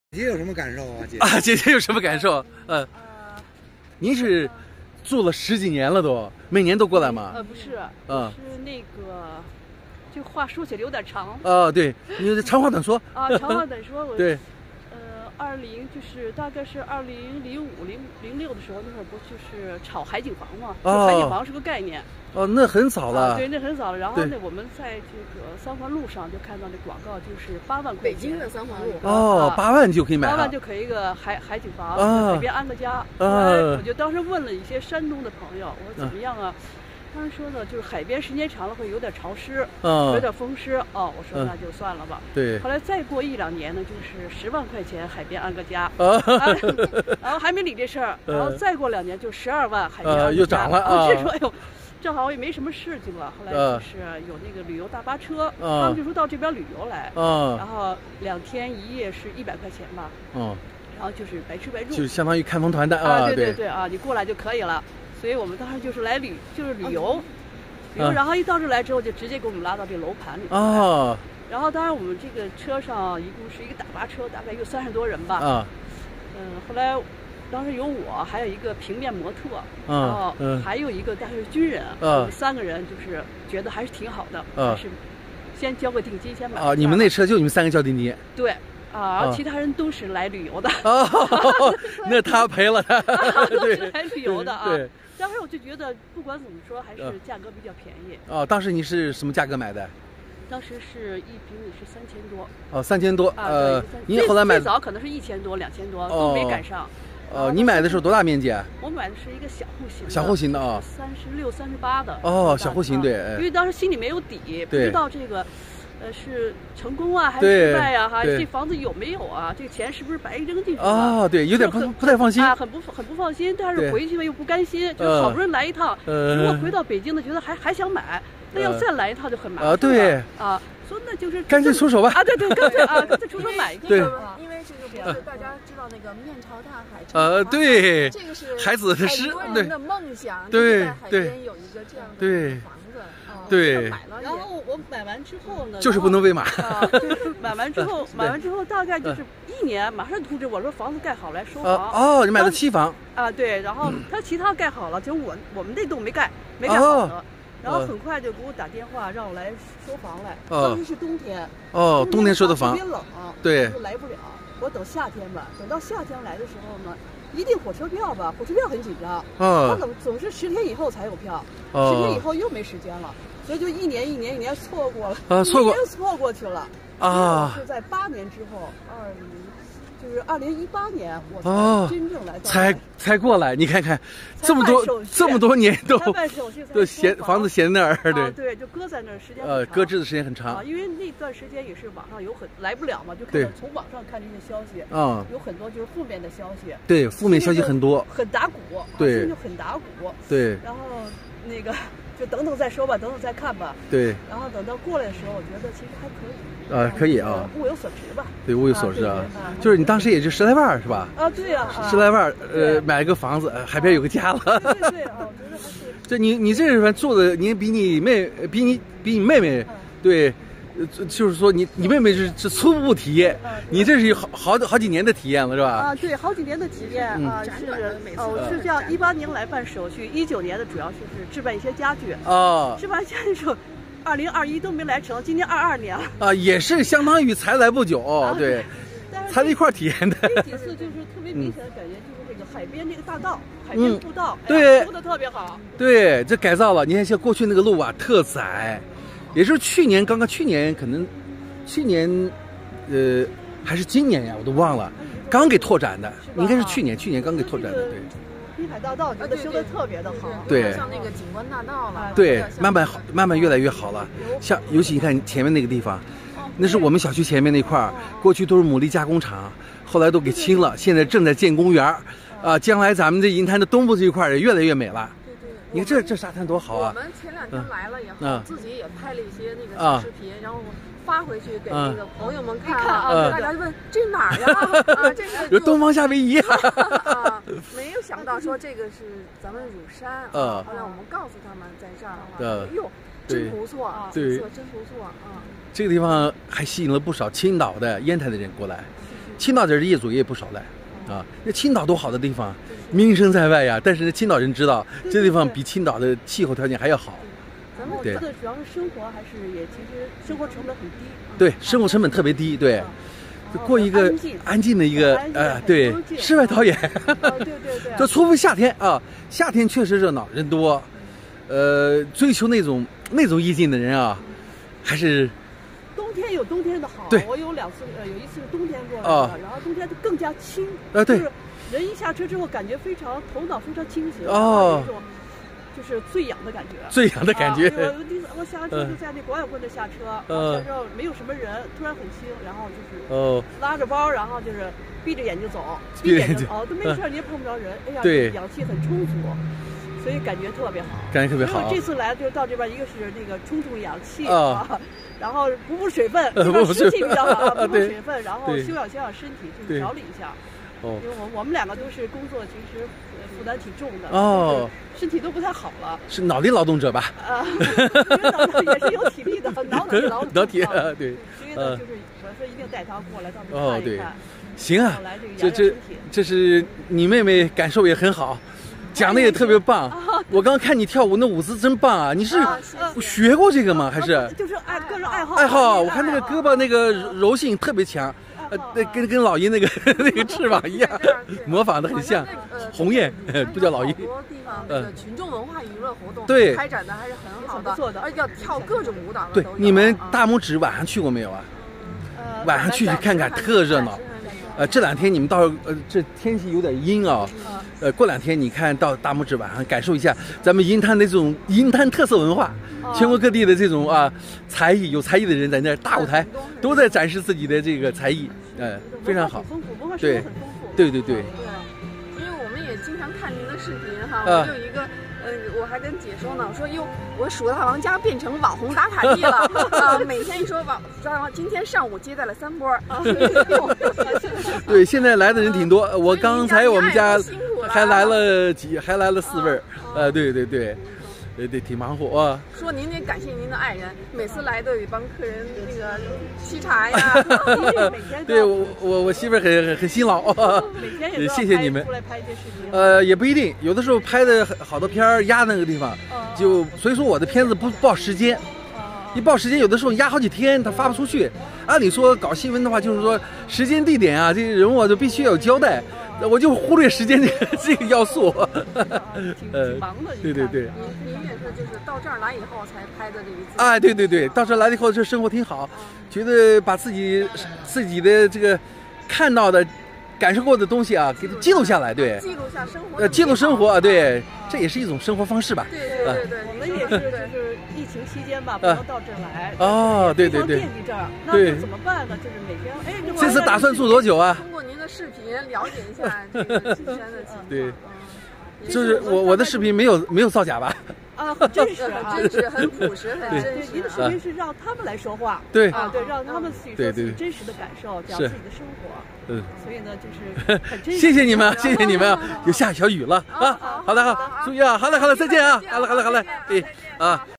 姐有什么感受啊？ 姐姐有什么感受？您是住了10几年了都，每年都过来吗？ 不是，是那个，这话说起来有点长。 对，你长话短说。 长话短说， 对。 就是大概是2005、06的时候，那会儿不就是炒海景房吗？海景房是个概念。 那很早了。 对，那很早了。然后呢，我们在这个三环路上就看到那广告，就是8万块钱。 北京的三环路。 8万就可以买了。 8万就可以一个海景房，海边安个家。我就当时问了一些山东的朋友，我说怎么样啊？他们说呢，就是海边时间长了会有点潮湿，有点风湿。我说那就算了吧。 对。 后来再过1、2年呢，就是10万块钱海边安个家。然后还没理这事儿，然后再过2年就12万海边安个家。 又涨了这说哎呦，正好也没什么事情了。后来就是有那个旅游大巴车，他们就说到这边旅游来。然后2天1夜是100块钱吧。然后就是白吃白住。 就是相当于看风团的对你过来就可以了。所以我们当时就是来旅游，然后一到这来之后就直接给我们拉到这楼盘里。然后当然我们这个车上一共是一个大巴车，大概有30多人吧。后来当时有我，还有一个平面模特，然后还有一个大概是军人。我们3个人就是觉得还是挺好的，还是先交个定金先买。 你们那车就你们3个交定金？ 对。然后其他人都是来旅游的。 那他赔了他。 都是来旅游的啊。 对。 当时我就觉得，不管怎么说，还是价格比较便宜。 当时你是什么价格买的？ 当时是1平米是3000多。 3000多。您后来买最早可能是1000多、2000多，都没赶上。 你买的时候多大面积？ 我买的是一个小户型的。 小户型的 36、38的。 小户型对。 因为当时心里没有底，不知道这个。是成功啊还是失败呀？这房子有没有啊？这个钱是不是白扔进去了？ 对，有点不太放心很不放心。但是回去吧又不甘心，就好不容易来一趟，如果回到北京呢，觉得还想买，那要再来一趟就很麻烦。 对说那就是干脆出手吧。 对，干脆出手买一个。 对， 因为这个不是大家知道那个面朝大海。 对， 这个是孩子的很多人的梦想， 对， 在海边有一个这样的房子。 对。 然后我买完之后呢， 就是不能喂马。 买完之后大概就是1年，马上通知我说房子盖好来收房。 你买的期房。 对，然后他其他盖好了，就我们那栋没盖好呢。然后很快就给我打电话让我来收房来。当时是冬天。 冬天收的房。 特别冷。 对。 就来不了，我等夏天吧。等到夏天来的时候呢，一订火车票吧，火车票很紧张。他总是10天以后才有票，10天以后又没时间了。所以就一年错过了，错过去了。是在8年之后就是2018年，我才真正来到才过来。你看看，这么多年都房子闲那儿， 对，就搁在那儿时间搁置的时间很长。 因为那段时间也是网上有来不了嘛，就看到从网上看这些消息，有很多就是负面的消息。 对，负面消息很多， 很打鼓。 对， 就很打鼓。 对。 然后那个。就等等再说吧，等等再看吧。 对。 然后等到过来的时候，我觉得其实还可以。 可以啊。 物有所值吧。 对，物有所值啊。就是你当时也就10来万是吧？ 对呀。 10来万，买了个房子，海边有个家了。 对，我觉得还是。 这你这地方住的，你比你妹妹，对。就是说你妹妹是初步体验，你这是好几年的体验了是吧？ 对，好几年的体验是这样。18年来办手续，19年的主要是置办一些家具。置办家具的时候，2021都没来成，今年22年了。 也是相当于才来不久，对，才在一块体验的。 这几次就是特别明显的感觉，就是这个海边这个大道，海边步道， 对， 修的特别好。 对，这改造了。你看像过去那个路啊，特窄。也是去年可能，去年，还是今年呀，我都忘了，刚给拓展的，应该是去年刚给拓展的，对。 滨海大道觉得修的特别的好， 对， 像那个景观大道了， 对，慢慢越来越好了。像尤其你看前面那个地方，那是我们小区前面那块儿，过去都是牡蛎加工厂，后来都给清了，现在正在建公园将来咱们这银滩的东部这一块也越来越美了。你看这沙滩多好啊！ 我们前2天来了以后，自己也拍了一些那个小视频，然后发回去给那个朋友们看大家就问这哪儿呀？这是有东方夏威夷没有想到说这个是咱们乳山后来我们告诉他们在这儿哟，真不错真不错这个地方还吸引了不少青岛的、烟台的人过来。 青岛这儿的业主也不少来，啊，那青岛多好的地方，名声在外呀。但是青岛人知道，这地方比青岛的气候条件还要好。 咱们我觉得主要是生活还是也其实生活成本很低。 对，生活成本特别低，对。过一个安静的一个对，世外桃源。 对。 就除非夏天啊，夏天确实热闹人多，追求那种意境的人啊，还是。 冬天有冬天的好， 对， 我有2次，有一次是冬天过来的，然后冬天就更加轻， 对， 就是人一下车之后感觉头脑非常清醒，那种就是醉氧的感觉。 醉氧的感觉。 我下车就在那广远昆的下车，下车没有什么人，突然很轻，然后就是拉着包，然后就是闭着眼睛走，闭着眼睛走都没事，你也碰不着人，哎呀， 对， 氧气很充足。所以感觉特别好， 感觉特别好。 我这次来就到这边，一个是那个充氧气啊，然后补水分，这边湿气比较好，补水分，然后休养身体，就是调理一下。因为我们2个都是工作，其实负担挺重的，身体都不太好了。 是脑力劳动者吧？ 也是有体力的，脑体劳动。 脑体对。 所以呢，就是我说一定带他过来，到这看一看。 行啊，这是你妹妹感受也很好。讲的也特别棒，我刚看你跳舞，那舞姿真棒啊！你是学过这个吗？还是就是个人爱好？ 爱好，我看那个胳膊那个柔性特别强，跟老鹰那个翅膀一样，模仿的很像。鸿雁不叫老鹰。 很多地方的群众文化娱乐活动对开展的还是很好的，而且要跳各种舞蹈的。 对，你们大拇指晚上去过没有啊？晚上去看看，特热闹。这2天你们到这天气有点阴啊，过2天你看到大拇指晚上感受一下咱们银滩的这种银滩特色文化，全国各地的这种才艺，有才艺的人在那大舞台都在展示自己的这个才艺，非常好。对，对。 因为我们也经常看您的视频哈，我有一个。我还跟姐说呢，我说哟，我蜀大王家变成网红打卡地了啊！每天一说蜀大王，今天上午接待了3波对，现在来的人挺多，我刚才我们家还来了4位对，挺忙活啊。 说您得感谢您的爱人，每次来都得帮客人那个沏茶呀。 对，我媳妇儿很辛劳。 每天也谢谢你们。 出来拍一些视频。 也不一定，有的时候拍的好多片儿压那个地方，所以说我的片子不报时间。一报时间，有的时候压好几天，它发不出去。按理说搞新闻的话，就是说时间地点啊，这个人物就必须要有交代。我就忽略时间这个要素。 挺忙的。 对。 您也是就是到这儿来以后才拍的这一次。 对，到这儿来了以后，这生活挺好，觉得把自己的这个看到的、感受过的东西啊，给它记录下来，对。 记录下生活。 记录生活，对，这也是一种生活方式吧。 对， 我们也是就是疫情期间吧，不能到这儿来。 对。 惦记这儿，那怎么办呢？就是每天这次打算住多久啊？ 通过您的视频了解一下这个新鲜的情况。 对，就是我的视频没有造假吧？ 很真实， 很朴实，很真实。 您的视频是让他们来说话， 对， 让他们自己说自己真实的感受，讲自己的生活。所以呢，就是很真实。 谢谢你们，又下小雨了啊！好的，注意啊！好了，再见啊！好了，对啊。